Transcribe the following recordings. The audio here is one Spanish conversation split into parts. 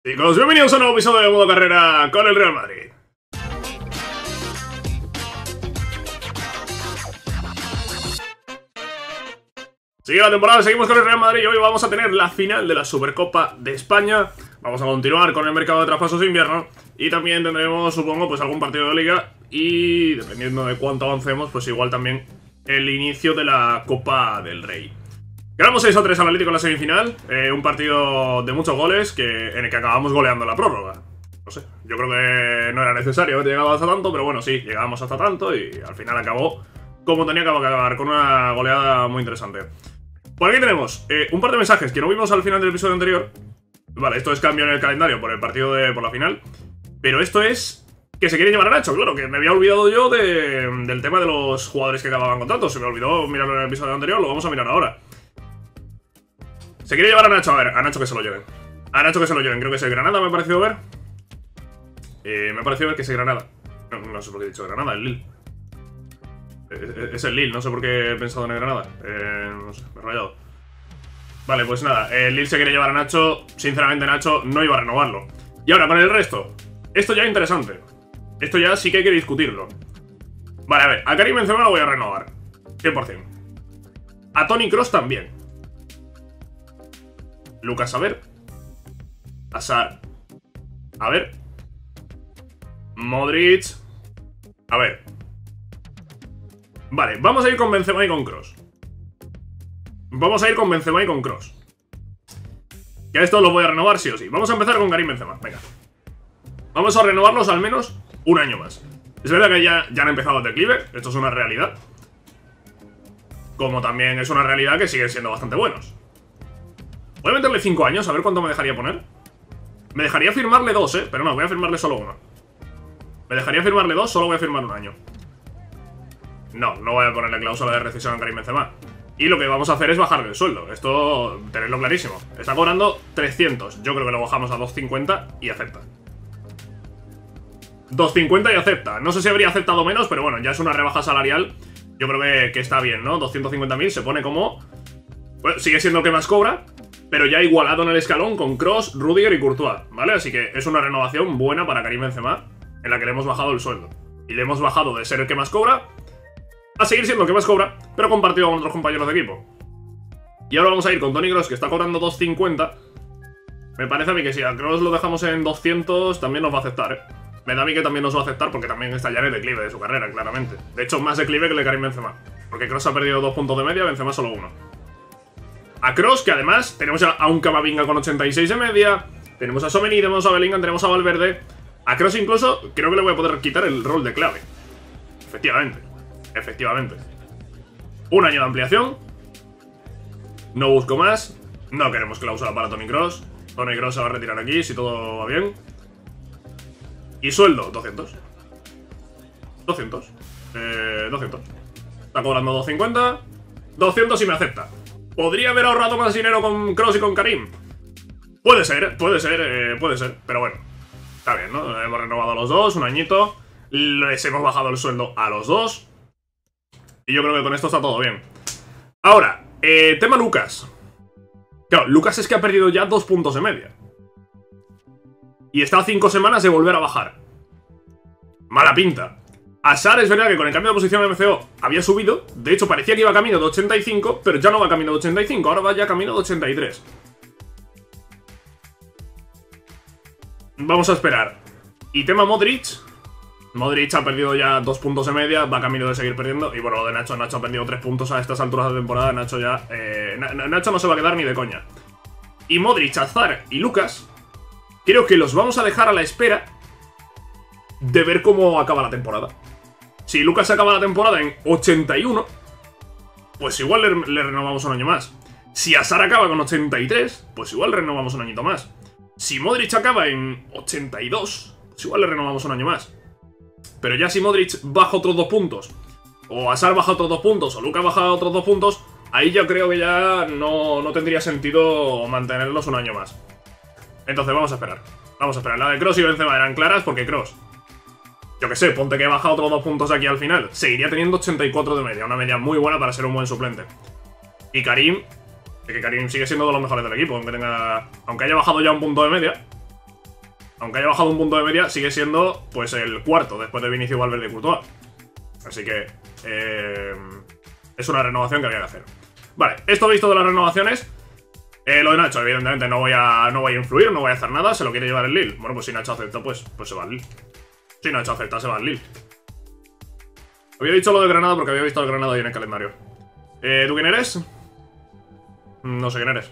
Chicos, bienvenidos a un nuevo episodio de Modo Carrera con el Real Madrid. Sigue la temporada, seguimos con el Real Madrid y hoy vamos a tener la final de la Supercopa de España. Vamos a continuar con el mercado de traspasos de invierno y también tendremos, supongo, pues algún partido de Liga y, dependiendo de cuánto avancemos, pues igual también el inicio de la Copa del Rey. Ganamos 6-3 al Atlético en la semifinal, un partido de muchos goles en el que acabamos goleando la prórroga. No sé, yo creo que no era necesario haber llegado hasta tanto, pero bueno, sí, llegamos hasta tanto y al final acabó como tenía que acabar, con una goleada muy interesante. Por aquí tenemos un par de mensajes que no vimos al final del episodio anterior. Vale, esto es cambio en el calendario por el partido por la final, pero esto es que se quiere llevar a Nacho, claro, que me había olvidado yo del tema de los jugadores que acababan contratos. Se me olvidó mirarlo en el episodio anterior, lo vamos a mirar ahora. Se quiere llevar a Nacho, a ver, a Nacho que se lo lleven. A Nacho que se lo lleven, creo que es el Granada, me ha parecido ver. Me ha parecido ver que es el Granada. No sé por qué he dicho Granada, el Lille. Es el Lille, no sé por qué he pensado en el Granada. No sé, me he rayado. Vale, pues nada, el Lille se quiere llevar a Nacho. Sinceramente, Nacho no iba a renovarlo. Y ahora, con el resto. Esto ya es interesante. Esto ya sí que hay que discutirlo. Vale, a ver, a Karim Benzema lo voy a renovar 100%. A Toni Kroos también. Lucas, a ver. Hazard. A ver. Modric. A ver. Vale, vamos a ir con Benzema y con Kroos. Vamos a ir con Benzema y con Kroos. Que a esto lo voy a renovar sí o sí. Vamos a empezar con Karim Benzema, venga. Vamos a renovarlos al menos un año más. Es verdad que ya han empezado el declive. Esto es una realidad. Como también es una realidad que siguen siendo bastante buenos. Voy a meterle 5 años, a ver cuánto me dejaría poner. Me dejaría firmarle 2, pero no, voy a firmarle solo 1. Me dejaría firmarle 2, solo voy a firmar un año. No voy a ponerle cláusula de rescisión a Karim Benzema. Y lo que vamos a hacer es bajarle el sueldo. Esto, tenedlo clarísimo. Está cobrando 300. Yo creo que lo bajamos a 250 y acepta. 250 y acepta. No sé si habría aceptado menos, pero bueno, ya es una rebaja salarial. Yo creo que está bien, ¿no? 250.000 se pone como... Bueno, sigue siendo el que más cobra, pero ya igualado en el escalón con Kroos, Rudiger y Courtois, ¿vale? Así que es una renovación buena para Karim Benzema, en la que le hemos bajado el sueldo. Y le hemos bajado de ser el que más cobra a seguir siendo el que más cobra, pero compartido con otros compañeros de equipo. Y ahora vamos a ir con Toni Kroos, que está cobrando 250. Me parece a mí que si a Kroos lo dejamos en 200, también nos va a aceptar, ¿eh? Me da a mí que también nos va a aceptar porque también está ya en el declive de su carrera, claramente. De hecho, más declive que el de Karim Benzema. Porque Kroos ha perdido 2 puntos de media, Benzema solo 1. A Kroos, que además tenemos a un Camavinga con 86 de media, tenemos a Tchouaméni, tenemos a Bellingham, tenemos a Valverde. A Kroos incluso creo que le voy a poder quitar el rol de clave. Efectivamente. Un año de ampliación. No busco más. No queremos cláusula para Toni Kroos. Toni Kroos se va a retirar aquí si todo va bien. Y sueldo, 200. 200. Está cobrando 250. 200 y me acepta. ¿Podría haber ahorrado más dinero con Kroos y con Karim? Puede ser. Pero bueno, está bien, ¿no? Hemos renovado a los dos, un añito. Les hemos bajado el sueldo a los dos. Y yo creo que con esto está todo bien. Ahora, tema Lucas. Claro, Lucas es que ha perdido ya 2 puntos de media. Y está a 5 semanas de volver a bajar. Mala pinta. Hazard es verdad que con el cambio de posición de MCO había subido. De hecho, parecía que iba camino de 85, pero ya no va camino de 85, ahora va ya camino de 83. Vamos a esperar. Y tema Modric. Modric ha perdido ya 2 puntos de media, va camino de seguir perdiendo. Y bueno, lo de Nacho ha perdido 3 puntos a estas alturas de temporada. Nacho ya... Nacho no se va a quedar ni de coña. Y Modric, Hazard y Lucas, creo que los vamos a dejar a la espera de ver cómo acaba la temporada. Si Lucas acaba la temporada en 81, pues igual le renovamos un año más. Si Hazard acaba con 83, pues igual le renovamos un añito más. Si Modric acaba en 82, pues igual le renovamos un año más. Pero ya si Modric baja otros 2 puntos, o Hazard baja otros 2 puntos, o Lucas baja otros 2 puntos, ahí yo creo que ya no tendría sentido mantenerlos un año más. Entonces vamos a esperar. Vamos a esperar. La de Kroos y Benzema eran claras porque Kroos, yo que sé, ponte que baja otros 2 puntos aquí al final, seguiría teniendo 84 de media, una media muy buena para ser un buen suplente. Y Karim, que Karim sigue siendo de los mejores del equipo, aunque haya bajado ya un punto de media, aunque haya bajado un punto de media, sigue siendo pues el cuarto después de Vinicius, Valverde y Courtois. Así que es una renovación que había que hacer. Vale, esto visto de las renovaciones. Lo de Nacho, evidentemente no voy a influir, no voy a hacer nada, se lo quiere llevar el Lille. Bueno, pues si Nacho acepta, pues se va al Lille. Si Nacho acepta, se va al Lille. Había dicho lo de Granada porque había visto el Granada ahí en el calendario. ¿Tú quién eres? No sé quién eres.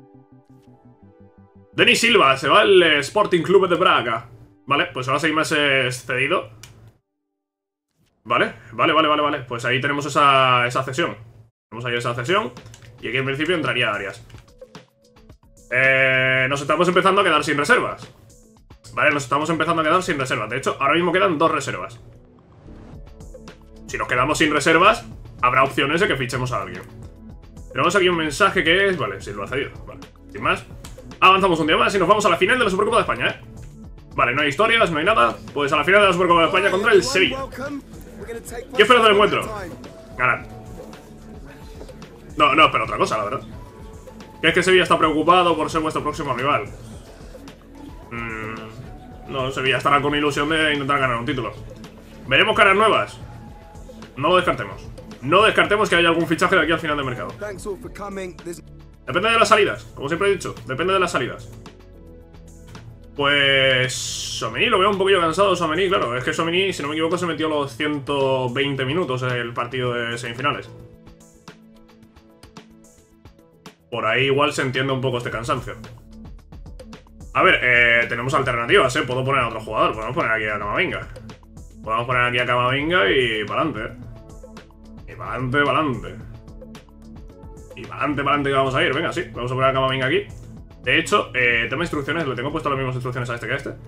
Denis Silva, se va al Sporting Club de Braga. Vale, pues se va a 6 meses cedido. Vale. Pues ahí tenemos esa cesión. Tenemos ahí esa cesión. Y aquí en principio entraría Arias. Nos estamos empezando a quedar sin reservas. Vale, nos estamos empezando a quedar sin reservas. De hecho, ahora mismo quedan 2 reservas. Si nos quedamos sin reservas, habrá opciones de que fichemos a alguien. Tenemos aquí un mensaje que es... Vale, sí, lo ha cedido. Vale, sin más. Avanzamos un día más y nos vamos a la final de la Supercopa de España, Vale, no hay historias, no hay nada. Pues a la final de la Supercopa de España contra el Sevilla. ¿Qué esperas del encuentro? Ganar. No espero otra cosa, la verdad. ¿Que es que Sevilla está preocupado por ser vuestro próximo rival? No, Sevilla estará con ilusión de intentar ganar un título. ¿Veremos caras nuevas? No lo descartemos. No descartemos que haya algún fichaje de aquí al final del mercado. Depende de las salidas, como siempre he dicho. Depende de las salidas. Pues... Tchouaméni, lo veo un poquillo cansado, Tchouaméni, claro. Es que Tchouaméni, si no me equivoco, se metió los 120 minutos en el partido de semifinales. Por ahí igual se entiende un poco este cansancio. A ver, tenemos alternativas, Puedo poner a otro jugador. Podemos poner aquí a Camavinga. Podemos poner aquí a Camavinga y para adelante, Y para adelante, Y para adelante que vamos a ir. Venga, sí, vamos a poner a Camavinga aquí. De hecho, tema de instrucciones, le tengo puesto las mismas instrucciones a este que a este.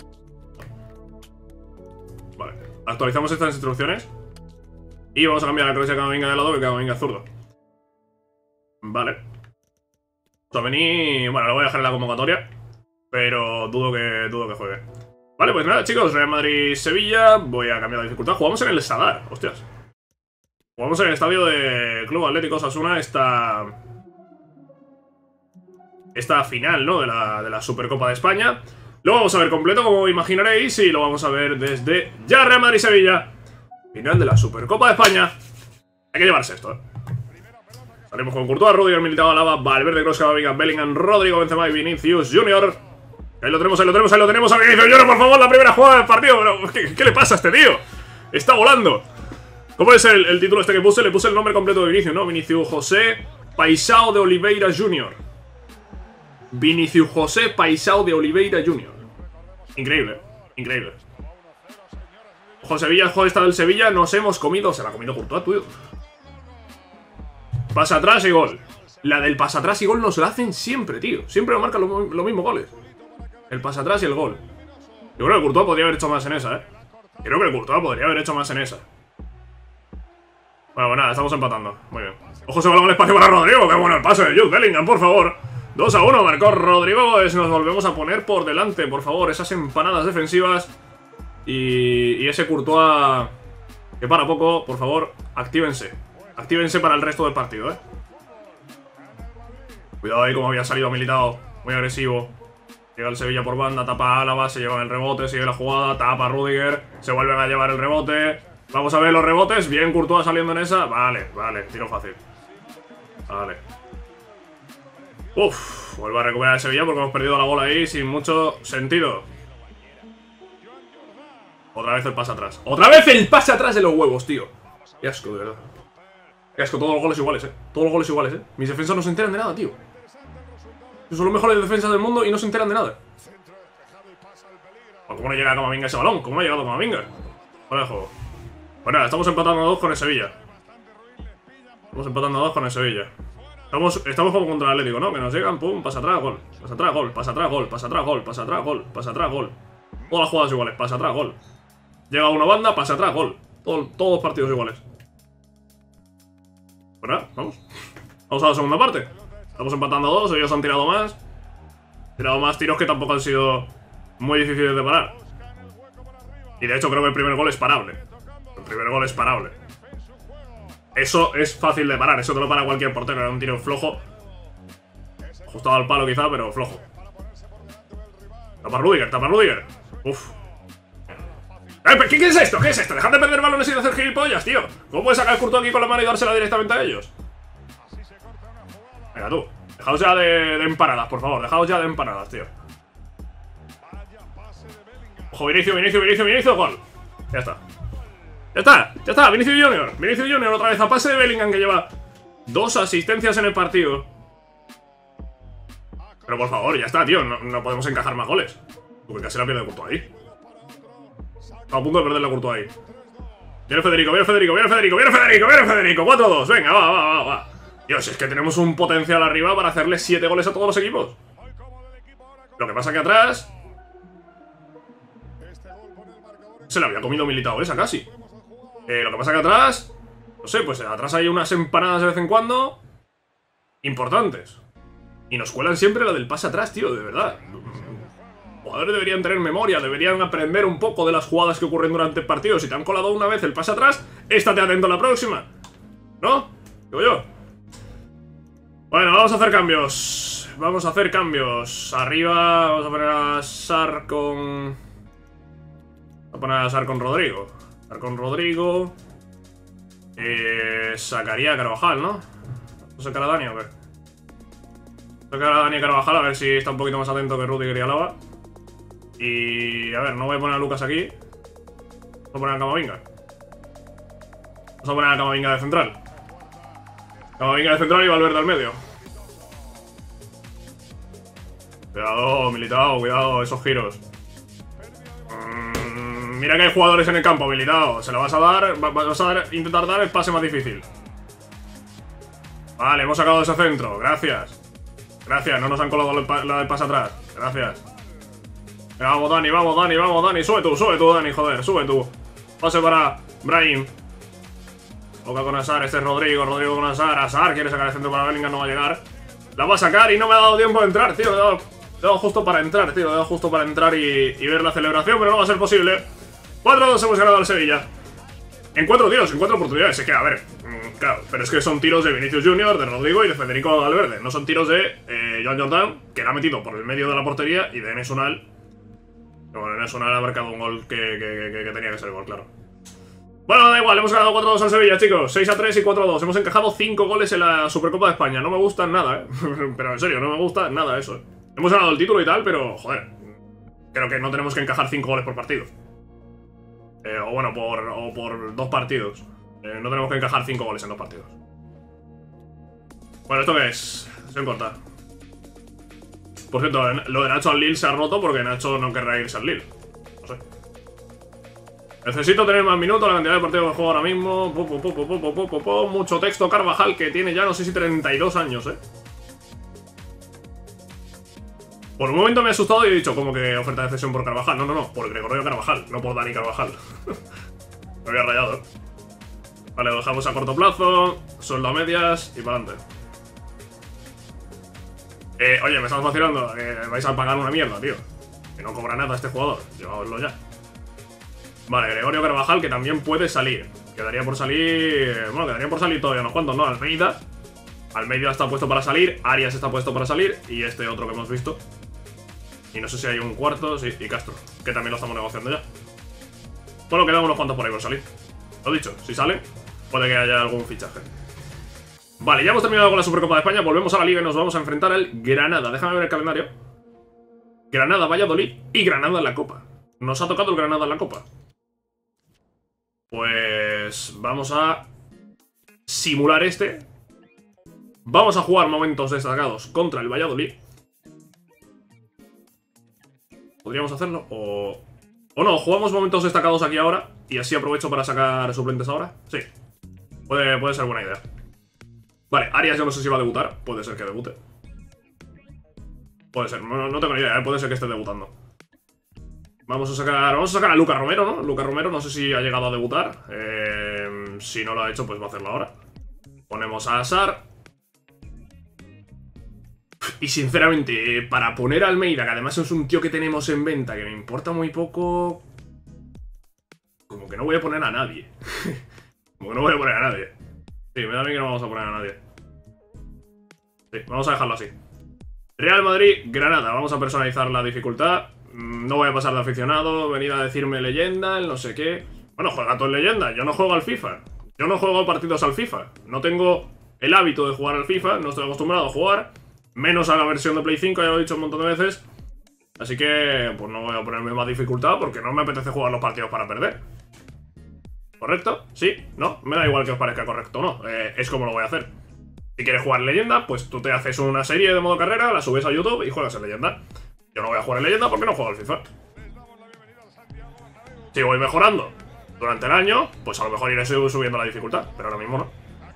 Vale, actualizamos estas instrucciones. Y vamos a cambiar la cross de Camavinga de lado, que Camavinga es zurdo. Vale. Tchouaméni, bueno, lo voy a dejar en la convocatoria, pero dudo que juegue. Vale, pues nada, chicos, Real Madrid-Sevilla. Voy a cambiar la dificultad. Jugamos en el Sadar, hostias. Jugamos en el estadio de Club Atlético Osasuna esta final, ¿no? De la Supercopa de España. Lo vamos a ver completo, como imaginaréis, y lo vamos a ver desde ya. Real Madrid-Sevilla. Final de la Supercopa de España. Hay que llevarse esto, Salimos con Courtois, Rudiger, Militao, Alaba, Valverde, Kroos, Camavinga, Bellingham, Rodrigo, Benzema y Vinicius Junior. Ahí lo tenemos a Vinicius Junior, por favor, la primera jugada del partido. Pero, ¿qué le pasa a este tío? Está volando. ¿Cómo es el título este que puse? Le puse el nombre completo de Vinicius, ¿no? Vinicius José Paixão de Oliveira Jr. Vinicius José Paixão de Oliveira Jr. Increíble, increíble. Ojo, Sevilla, ojo, esta del Sevilla. Nos hemos comido, se la ha comido Courtois, tío. Pasa atrás y gol. La del pasa atrás y gol nos la hacen siempre, tío. Siempre nos marcan los mismos goles. El pasa atrás y el gol. Yo creo que Courtois podría haber hecho más en esa, Creo que Courtois podría haber hecho más en esa. Bueno, pues nada, estamos empatando. Muy bien. Ojo, se va el espacio para Rodrigo. Qué bueno el pase de Jude Bellingham, por favor. 2-1, marcó Rodrigo. Pues nos volvemos a poner por delante, por favor. Esas empanadas defensivas. Y ese Courtois que para poco, por favor, actívense. Actívense para el resto del partido, Cuidado ahí como había salido Militao. Muy agresivo. Llega el Sevilla por banda, tapa a Alaba, se lleva el rebote, sigue la jugada, tapa a Rudiger, se vuelven a llevar el rebote. Vamos a ver los rebotes. Bien, Courtois saliendo en esa. Vale, tiro fácil. Vale. Uf, vuelve a recuperar el Sevilla porque hemos perdido la bola ahí sin mucho sentido. Otra vez el pase atrás. ¡Otra vez el pase atrás de los huevos, tío! Qué asco, de verdad. Qué asco, todos los goles iguales, Todos los goles iguales, Mis defensas no se enteran de nada, tío. Son los mejores defensas del mundo y no se enteran de nada. ¿Cómo no llega a Camavinga ese balón? ¿Cómo no ha llegado Camavinga? Vale, el juego. Pues nada, estamos empatando a 2 con el Sevilla. Estamos empatando a 2 con el Sevilla. Estamos como contra el Atlético, ¿no? Que nos llegan, pum, pasa atrás, gol. Pasa atrás, gol, pasa atrás, gol, pasa atrás, gol, pasa atrás, gol, pasa atrás, gol. Todas las jugadas iguales, pasa atrás, gol. Llega una banda, pasa atrás, gol. Todos los partidos iguales. Pues nada, vamos. Vamos a la segunda parte. Estamos empatando a 2, ellos han tirado más. Tirado más tiros que tampoco han sido muy difíciles de parar. Y de hecho creo que el primer gol es parable. El primer gol es parable. Eso es fácil de parar, eso te lo para cualquier portero. Era un tiro flojo. Ajustado al palo quizá, pero flojo. Tapa Rudiger, tapa Rudiger. Uf. ¿Qué es esto? ¿Qué es esto? Dejad de perder balones y de hacer gilipollas, tío. ¿Cómo puedes sacar el Courtois aquí con la mano y dársela directamente a ellos? Venga, tú. Dejaos ya de empanadas, por favor. Dejaos ya de empanadas, tío. Ojo, Vinicius, gol. Ya está. Ya está, Vinicius Junior otra vez a pase de Bellingham, que lleva 2 asistencias en el partido. Pero por favor, ya está, tío, no podemos encajar más goles. Porque casi la pierde Courtois ahí. Está a punto de perder la Courtois ahí. Viene Federico, 4-2, venga, va. Dios, es que tenemos un potencial arriba para hacerle 7 goles a todos los equipos. Lo que pasa que atrás se le había comido Militao esa casi. Lo que pasa que atrás, no sé, pues atrás hay unas empanadas de vez en cuando importantes. Y nos cuelan siempre la del pase atrás, tío, de verdad. Los jugadores deberían tener memoria, deberían aprender un poco de las jugadas que ocurren durante el partido. Si te han colado una vez el pase atrás, estate atento a la próxima, ¿no? Digo yo. Bueno, vamos a hacer cambios. Arriba vamos a poner a Sar con... Rodrigo. Sacaría a Carvajal, ¿no? ¿No sacar a Dani o qué? Sacar a Dani y Carvajal, a ver si está un poquito más atento que Rudiger y Alaba. Y... a ver, no voy a poner a Lucas aquí. Voy a poner a Camavinga. Vamos a poner a Camavinga de central. Camavinga de central y Valverde al medio. Cuidado, Militao, cuidado, esos giros. Mira que hay jugadores en el campo, Militao. Se lo vas a dar, intentar dar el pase más difícil. Vale, hemos sacado ese centro, gracias. No nos han colado la del pase atrás. Gracias. Vamos, Dani, Sube tú, Dani, joder, sube tú. Pase para Brahim. Toca con Azar, este es Rodrigo con Azar. Azar quiere sacar el centro para Bellingham, no va a llegar. La va a sacar y no me ha dado tiempo de entrar, tío. Le he dado justo para entrar, tío. Le he dado justo para entrar y ver la celebración, pero no va a ser posible. 4-2 hemos ganado al Sevilla. En 4 tiros, en 4 oportunidades. Es que, a ver, claro, pero es que son tiros de Vinicius Junior, de Rodrigo y de Federico Valverde. No son tiros de Joan Jordan, que la ha metido por el medio de la portería, y de Enes Unal. Bueno, Enes Unal ha marcado un gol que tenía que ser gol, claro. Bueno, da igual, hemos ganado 4-2 al Sevilla, chicos. 6-3 y 4-2. Hemos encajado 5 goles en la Supercopa de España. No me gustan nada, pero en serio, no me gusta nada eso, Hemos ganado el título y tal, pero, joder, creo que no tenemos que encajar 5 goles por partido. O bueno, por 2 partidos. No tenemos que encajar 5 goles en 2 partidos. Bueno, ¿esto qué es? Se corta. Por cierto, lo de Nacho al Lille se ha roto porque Nacho no querrá irse al Lille. No sé. Necesito tener más minutos, la cantidad de partidos que juego ahora mismo. Mucho texto. Carvajal, que tiene ya no sé si 32 años, Por un momento me he asustado y he dicho, como que oferta de cesión por Carvajal. No, por Gregorio Carvajal, no por Dani Carvajal. Me había rayado, Vale, lo dejamos a corto plazo, sueldo a medias y para adelante. Oye, me estamos vacilando, vais a pagar una mierda, tío. Que no cobra nada este jugador, lleváoslo ya. Vale, Gregorio Carvajal, que también puede salir. Quedaría por salir... Bueno, quedarían por salir todavía unos cuantos, ¿no? Almeida está puesto para salir, Arias está puesto para salir, y este otro que hemos visto. Y no sé si hay un cuarto, sí, y Castro, que también lo estamos negociando ya. Bueno, quedan unos cuantos por ahí por salir. Lo dicho, si sale, puede que haya algún fichaje. Vale, ya hemos terminado con la Supercopa de España, volvemos a la Liga y nos vamos a enfrentar al Granada. Déjame ver el calendario. Granada, Valladolid y Granada en la Copa. Nos ha tocado el Granada en la Copa. Pues vamos a simular este. Vamos a jugar momentos destacados contra el Valladolid. ¿Podríamos hacerlo? O no, jugamos momentos destacados aquí ahora y así aprovecho para sacar suplentes ahora. Sí, puede ser buena idea. Vale, Arias yo no sé si va a debutar. Puede ser que debute. Puede ser, no tengo ni idea, puede ser que esté debutando. Vamos a sacar a Lucas Romero, ¿no? Lucas Romero no sé si ha llegado a debutar. Si no lo ha hecho, pues va a hacerlo ahora. Ponemos a Azar. Y sinceramente, para poner a Almeida, que además es un tío que tenemos en venta, que me importa muy poco... Como que no voy a poner a nadie. Como que no voy a poner a nadie. Sí, me da a mí que no vamos a poner a nadie. Sí, vamos a dejarlo así. Real Madrid, Granada. Vamos a personalizar la dificultad. No voy a pasar de aficionado, venir a decirme leyenda, el no sé qué. Bueno, juega tú en leyenda, yo no juego al FIFA. Yo no juego partidos al FIFA. No tengo el hábito de jugar al FIFA, no estoy acostumbrado a jugar. Menos a la versión de Play 5, ya lo he dicho un montón de veces. Así que, pues no voy a ponerme más dificultad porque no me apetece jugar los partidos para perder. ¿Correcto? ¿Sí? ¿No? Me da igual que os parezca correcto o no. Es como lo voy a hacer. Si quieres jugar leyenda, pues tú te haces una serie de modo carrera, la subes a YouTube y juegas en leyenda. Yo no voy a jugar en leyenda porque no juego al FIFA. Si voy mejorando durante el año, pues a lo mejor iré subiendo la dificultad, pero ahora mismo no.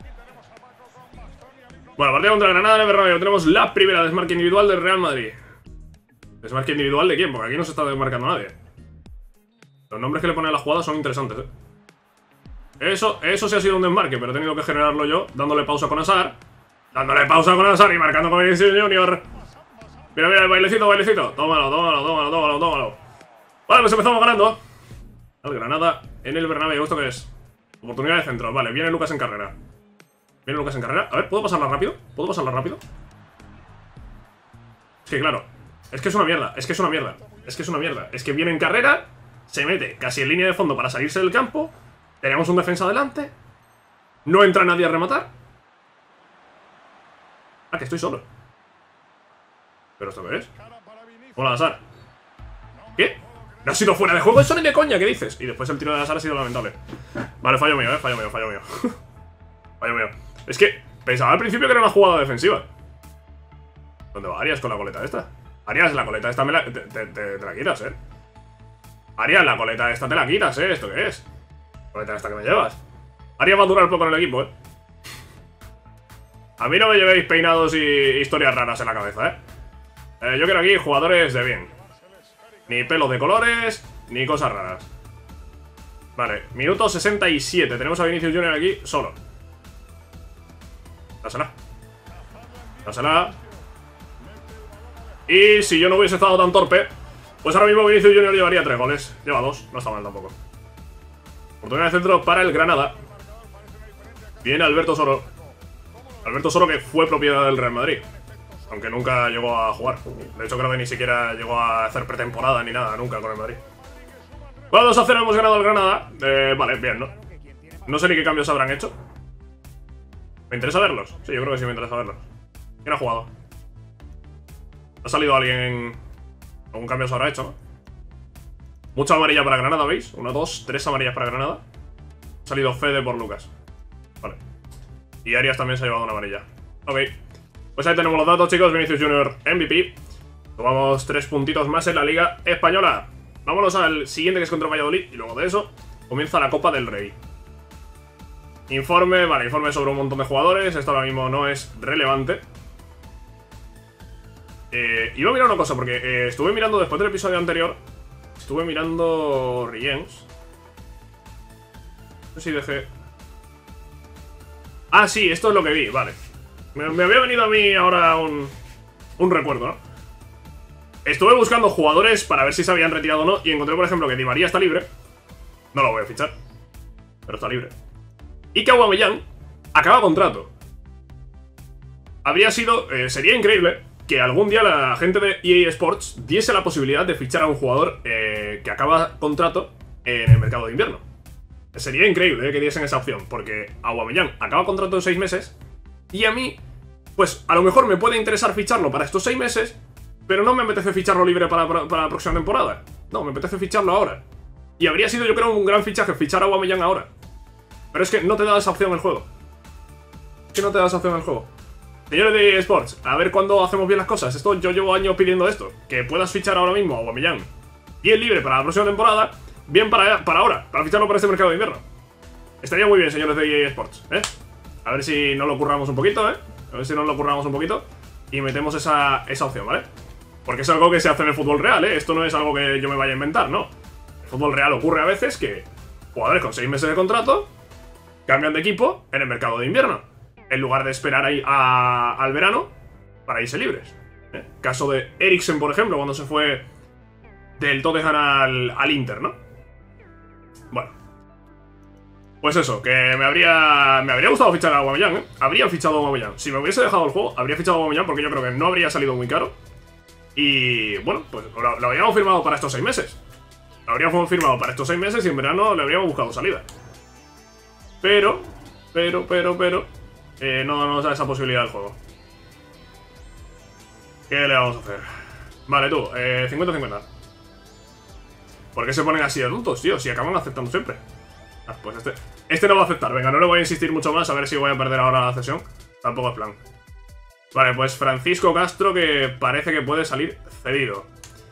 Bueno, partida contra Granada en el Bernabéu. Tenemos la primera desmarque individual del Real Madrid. ¿Desmarque individual de quién? Porque aquí no se está desmarcando nadie. Los nombres que le ponen a la jugada son interesantes, Eso sí ha sido un desmarque, pero he tenido que generarlo yo, dándole pausa con Hazard. Dándole pausa con Hazard y marcando con Vinicius Junior. Mira, mira, el bailecito, bailecito. Tómalo. Vale, pues empezamos ganando. El Granada en el Bernabéu. ¿Esto qué es? Oportunidad de centro. Vale, viene Lucas en carrera. A ver, ¿puedo pasarla rápido? Es que claro, es que es una mierda. Es que viene en carrera, se mete casi en línea de fondo para salirse del campo. Tenemos un defensa adelante. No entra nadie a rematar. Ah, que estoy solo. ¿Pero esto qué es? Hola, Hazard. ¿Qué? ¿No ha sido fuera de juego? Eso ni de coña, ¿qué dices? Y después el tiro de Hazard ha sido lamentable. Vale, fallo mío. Fallo mío. Es que pensaba al principio que era una jugada defensiva. ¿Dónde va Arias con la coleta esta? Arias, la coleta esta te la quitas, Arias, la coleta esta te la quitas, ¿Esto qué es? La coleta esta que me llevas. Arias va a durar poco en el equipo, A mí no me llevéis peinados y historias raras en la cabeza, yo quiero aquí jugadores de bien. Ni pelos de colores, ni cosas raras. Vale, minuto 67. Tenemos a Vinicius Junior aquí solo. Dásela. Y si yo no hubiese estado tan torpe, pues ahora mismo Vinicius Junior llevaría 3 goles. Lleva 2, no está mal tampoco. Oportunidad de centro para el Granada. Viene Alberto Soro. Alberto Soro, que fue propiedad del Real Madrid, aunque nunca llegó a jugar. De hecho creo que ni siquiera llegó a hacer pretemporada ni nada, nunca con el Madrid. Bueno, 2-0 hemos ganado al Granada. Vale, bien, ¿no? No sé ni qué cambios habrán hecho. ¿Me interesa verlos? Sí, yo creo que sí me interesa verlos. ¿Quién ha jugado? ¿Ha salido alguien? ¿Algún cambio se habrá hecho, no? Mucha amarilla para Granada, ¿veis? 1, 2, 3 amarillas para Granada. Ha salido Fede por Lucas. Vale. Y Arias también se ha llevado una amarilla. Ok. Pues ahí tenemos los datos, chicos. Vinicius Junior MVP. Tomamos 3 puntitos más en la Liga Española. Vámonos al siguiente, que es contra Valladolid. Y luego de eso comienza la Copa del Rey. Informe, vale, informe sobre un montón de jugadores. Esto ahora mismo no es relevante. Iba a mirar una cosa, porque estuve mirando después del episodio anterior. Estuve mirando Riens. No sé si dejé... Ah, sí, esto es lo que vi, vale. Me había venido a mí ahora un recuerdo, ¿no? Estuve buscando jugadores para ver si se habían retirado o no. Y encontré, por ejemplo, que Di María está libre. No lo voy a fichar, pero está libre. Y que Aubameyang acaba contrato. Habría sido... sería increíble que algún día la gente de EA Sports diese la posibilidad de fichar a un jugador que acaba contrato en el mercado de invierno. Sería increíble que diesen esa opción, porque Aubameyang acaba contrato en 6 meses y a mí, pues a lo mejor me puede interesar ficharlo para estos 6 meses, pero no me apetece ficharlo libre para la próxima temporada. No, me apetece ficharlo ahora. Y habría sido, yo creo, un gran fichaje fichar a Aubameyang ahora. Pero es que no te da esa opción el juego. Señores de eSports, a ver cuándo hacemos bien las cosas. Esto, yo llevo años pidiendo esto. Que puedas fichar ahora mismo a Aubameyang bien libre para la próxima temporada. Bien para ahora, para ficharlo para este mercado de invierno. Estaría muy bien, señores de eSports, A ver si nos lo curramos un poquito, y metemos esa opción, ¿vale? Porque es algo que se hace en el fútbol real, Esto no es algo que yo me vaya a inventar, no. En el fútbol real ocurre a veces que jugadores con 6 meses de contrato cambian de equipo en el mercado de invierno, en lugar de esperar ahí al verano para irse libres. Caso de Eriksen, por ejemplo, cuando se fue del Tottenham al Inter, ¿no? Bueno, pues eso, que me habría gustado fichar a Aubameyang, Habría fichado a Aubameyang. Si me hubiese dejado el juego, habría fichado a Aubameyang, porque yo creo que no habría salido muy caro. Y bueno, pues lo habíamos firmado para estos 6 meses. Lo habríamos firmado para estos 6 meses y en verano le habríamos buscado salida. Pero no nos da esa posibilidad del juego. ¿Qué le vamos a hacer? Vale, tú, 50-50. ¿Por qué se ponen así de adultos, tío? Si acaban aceptando siempre. Ah, pues este no va a aceptar. Venga, no le voy a insistir mucho más. A ver si voy a perder ahora la sesión. Tampoco es plan. Vale, pues Francisco Castro, que parece que puede salir cedido.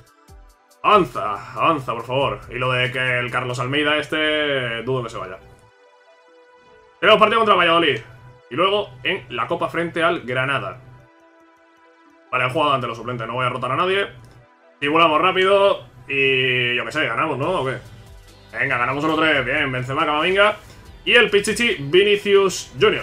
Avanza, por favor. Y lo de que el Carlos Almeida dudo que se vaya. Tenemos partido contra Valladolid. Y luego en la Copa frente al Granada. Vale, he jugado ante los suplentes, no voy a rotar a nadie. Simulamos rápido y yo qué sé, ganamos, ¿no? ¿O qué? Venga, ganamos 1-3, bien, Benzema, Camavinga. Y el Pichichi Vinicius Junior.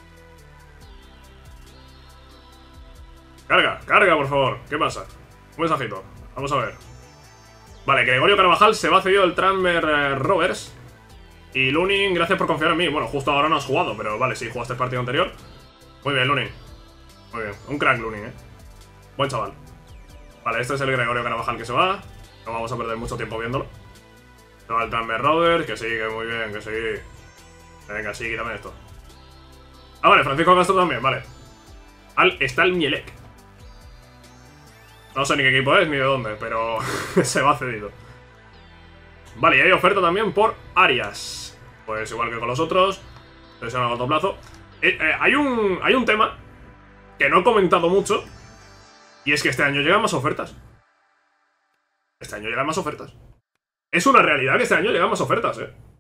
Carga, por favor. ¿Qué pasa? Un mensajito, vamos a ver. Vale, Gregorio Carvajal se va cedido el Tranmere Rovers. Y Lunin, gracias por confiar en mí. Bueno, justo ahora no has jugado, pero vale, sí, jugaste el partido anterior. Muy bien, Lunin. Muy bien, un crack Lunin, Buen chaval. Vale, este es el Gregorio Carvajal que se va. No vamos a perder mucho tiempo viéndolo. Se va el Tranmere Rovers, que sí, que muy bien, que sí. Venga, sí, quítame esto. Ah, vale, Francisco Castro también, vale. Está el Mielec. No sé ni qué equipo es, ni de dónde, pero se va cedido. Vale, y hay oferta también por Arias. Pues igual que con los otros. Sesión a corto plazo. Hay un tema que no he comentado mucho. Y es que este año llegan más ofertas. Este año llegan más ofertas. Es una realidad que este año llegan más ofertas,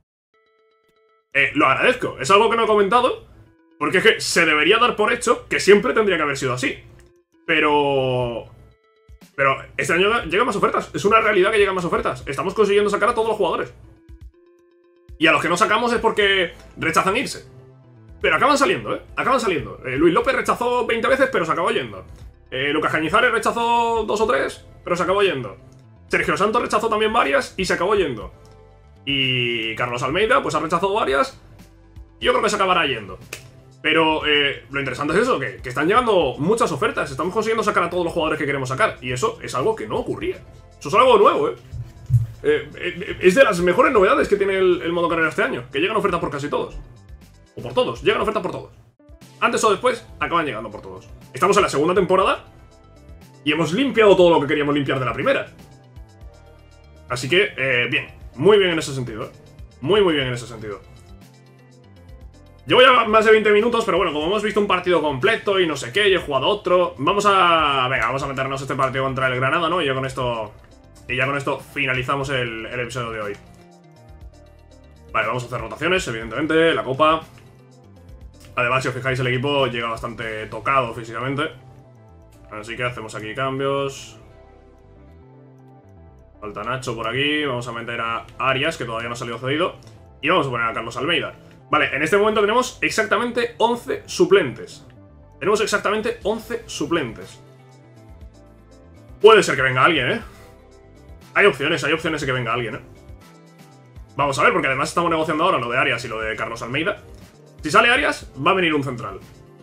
Lo agradezco. Es algo que no he comentado. Porque es que se debería dar por hecho que siempre tendría que haber sido así. Pero este año llegan más ofertas. Es una realidad que llegan más ofertas. Estamos consiguiendo sacar a todos los jugadores. Y a los que no sacamos es porque rechazan irse. Pero acaban saliendo, Acaban saliendo. Luis López rechazó 20 veces, pero se acabó yendo. Lucas Cañizares rechazó 2 o 3, pero se acabó yendo. Sergio Santos rechazó también varias y se acabó yendo. Y Carlos Almeida, pues ha rechazado varias. Y yo creo que se acabará yendo. Pero lo interesante es eso, que están llegando muchas ofertas. Estamos consiguiendo sacar a todos los jugadores que queremos sacar. Y eso es algo que no ocurría. Eso es algo nuevo, es de las mejores novedades que tiene el modo carrera este año. Que llegan ofertas por casi todos. O por todos, llegan ofertas por todos. Antes o después, acaban llegando por todos. Estamos en la segunda temporada y hemos limpiado todo lo que queríamos limpiar de la primera. Así que, bien. Muy bien en ese sentido, Muy bien en ese sentido. Llevo ya más de 20 minutos, pero bueno, como hemos visto un partido completo y no sé qué, y he jugado otro, vamos a meternos este partido contra el Granada, ¿no? Y ya con esto finalizamos el episodio de hoy. Vale, vamos a hacer rotaciones, evidentemente, la copa. Además, si os fijáis, el equipo llega bastante tocado físicamente. Así que hacemos aquí cambios. Falta Nacho por aquí, vamos a meter a Arias, que todavía no ha salido cedido. Y vamos a poner a Carlos Almeida. Vale, en este momento tenemos exactamente 11 suplentes. Tenemos exactamente 11 suplentes. Puede ser que venga alguien, Hay opciones de que venga alguien, Vamos a ver, porque además estamos negociando ahora lo de Arias y lo de Carlos Almeida. Si sale Arias, va a venir un central.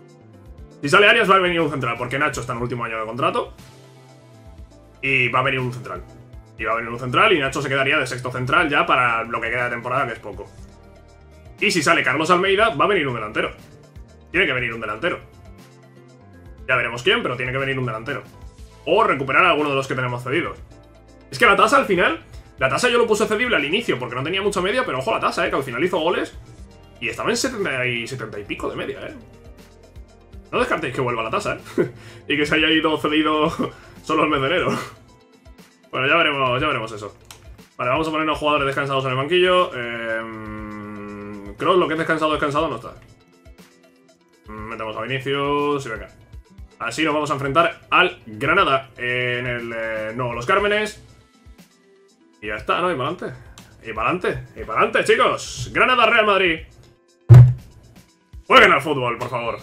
Porque Nacho está en el último año de contrato. Y va a venir un central. Y Nacho se quedaría de sexto central ya para lo que queda de temporada, que es poco. Y si sale Carlos Almeida, va a venir un delantero. Tiene que venir un delantero. Ya veremos quién, pero tiene que venir un delantero. O recuperar a alguno de los que tenemos cedidos. Es que la tasa al final... La tasa yo lo puse cedible al inicio porque no tenía mucha media, pero ojo la tasa, que al final hizo goles. Y estaba en 70 y pico de media, No descartéis que vuelva la tasa, y que se haya ido cedido solo el mes de enero. Bueno, ya veremos eso. Vale, vamos a ponernos jugadores descansados en el banquillo. Kroos, lo que es descansado no está. Metemos a Vinicius y venga. Así nos vamos a enfrentar al Granada en el Nuevo Los Cármenes. Y ya está, ¿no? Y para adelante. Y para adelante, chicos. Granada, Real Madrid. Jueguen al fútbol, por favor.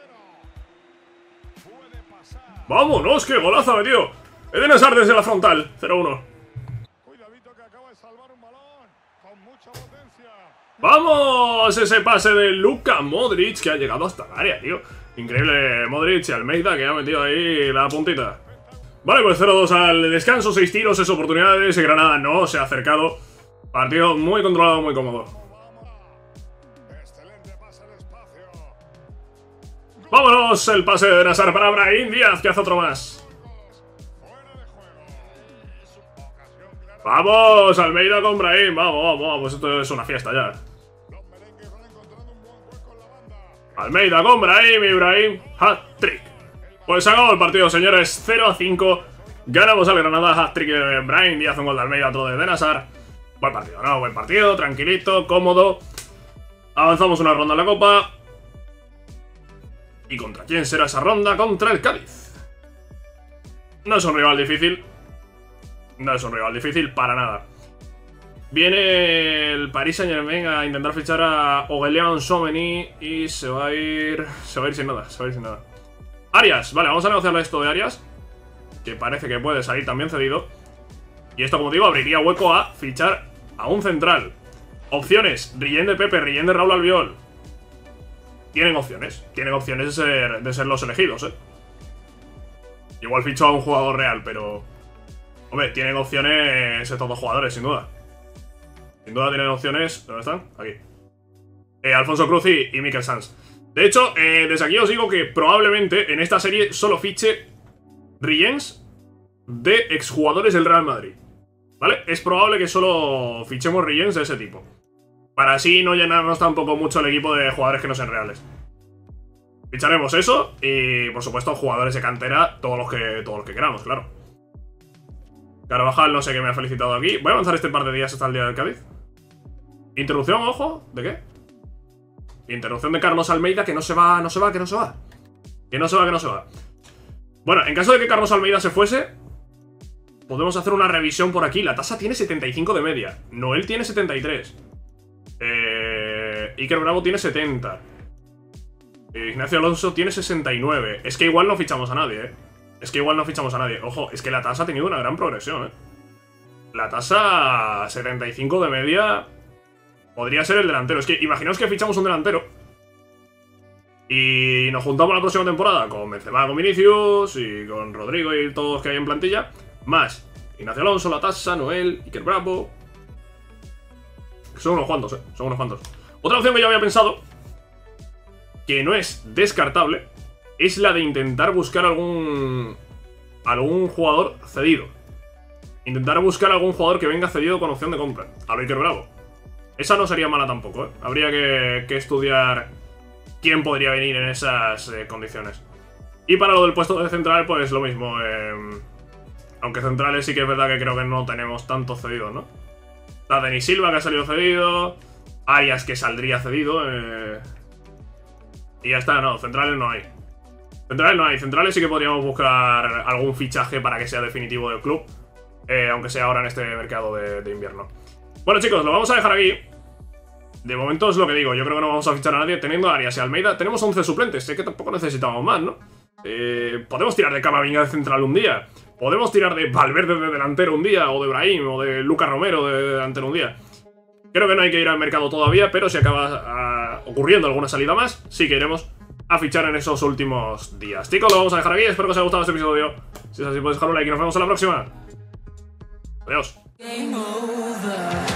¡Vámonos! ¡Qué golazo ha metido! Eden Hazard desde la frontal. 0-1. ¡Vamos! Ese pase de Luka Modric que ha llegado hasta el área, tío. Increíble Modric y Almeida que ha metido ahí la puntita. Vale, pues 0-2 al descanso, 6 tiros, 6 oportunidades. Granada no se ha acercado. Partido muy controlado, muy cómodo. Vámonos, el pase de Bennassar para Brahim Díaz, que hace otro más. Vamos, Almeida con Brahim. Vamos, pues esto es una fiesta ya. Almeida con Brahim y Brahim, hat-trick. Pues se acabó el partido, señores, 0-5. Ganamos al Granada, hat-trick de Brahim Díaz, un gol de Almeida, otro de Bennassar. Buen partido, ¿no? Buen partido, tranquilito, cómodo. Avanzamos una ronda en la Copa. ¿Y contra quién será esa ronda? Contra el Cádiz. No es un rival difícil. No es un rival difícil para nada. Viene el Paris Saint-Germain a intentar fichar a Aurélien Tchouameni y se va a ir sin nada, Arias, vale, vamos a negociarle esto de Arias, que parece que puede salir también cedido. Y esto, como digo, abriría hueco a fichar a un central. Opciones, Rillén de Pepe, Rillén de Raúl Albiol. Tienen opciones de ser los elegidos, Igual ficho a un jugador real, pero... Hombre, tienen opciones estos dos jugadores, sin duda. Sin duda tienen opciones... ¿Dónde están? Aquí. Alfonso Cruz y Mikel Sans. De hecho, desde aquí os digo que probablemente en esta serie solo fiche Rillens de exjugadores del Real Madrid. ¿Vale? Es probable que solo fichemos Rillens de ese tipo. Para así no llenarnos tampoco mucho el equipo de jugadores que no sean reales. Ficharemos eso y, por supuesto, jugadores de cantera, todos los que queramos, claro. Carvajal, no sé qué me ha felicitado aquí. Voy a avanzar este par de días hasta el día del Cádiz. Interrupción, ojo. ¿De qué? Interrupción de Carlos Almeida, que no se va. Bueno, en caso de que Carlos Almeida se fuese, podemos hacer una revisión por aquí. La tasa tiene 75 de media. Noel tiene 73. Iker Bravo tiene 70. Ignacio Alonso tiene 69. Es que igual no fichamos a nadie, Ojo, es que la tasa ha tenido una gran progresión, La tasa 75 de media podría ser el delantero. Es que imaginaos que fichamos un delantero y nos juntamos la próxima temporada con Benzema, con Vinicius y con Rodrigo y todos los que hay en plantilla, más Ignacio Alonso, la tasa, Noel, Iker Bravo. Son unos cuantos, son unos cuantos. Otra opción que yo había pensado, que no es descartable, es la de intentar buscar algún jugador cedido. Intentar buscar algún jugador que venga cedido con opción de compra. A lo Iker Bravo. Esa no sería mala tampoco, Habría que estudiar quién podría venir en esas condiciones. Y para lo del puesto de central, pues lo mismo. Aunque centrales sí que es verdad que creo que no tenemos tantos cedidos, ¿no? Está Denis Silva, que ha salido cedido. Arias, que saldría cedido. Y ya está, no, centrales no hay. Centrales sí que podríamos buscar algún fichaje para que sea definitivo del club. Aunque sea ahora en este mercado de invierno. Bueno, chicos, lo vamos a dejar aquí. De momento es lo que digo, yo creo que no vamos a fichar a nadie. Teniendo a Arias y Almeida, tenemos 11 suplentes. Sé que tampoco necesitamos más, ¿no? Podemos tirar de Camavinga de central un día. Podemos tirar de Valverde de delantero un día. O de Brahim, o de Lucas Romero de delantero un día. Creo que no hay que ir al mercado todavía, pero si acaba ocurriendo alguna salida más, sí que iremos a fichar en esos últimos días. Chicos, lo vamos a dejar aquí. Espero que os haya gustado este episodio. Si es así, podéis dejar un like y nos vemos en la próxima. Adiós.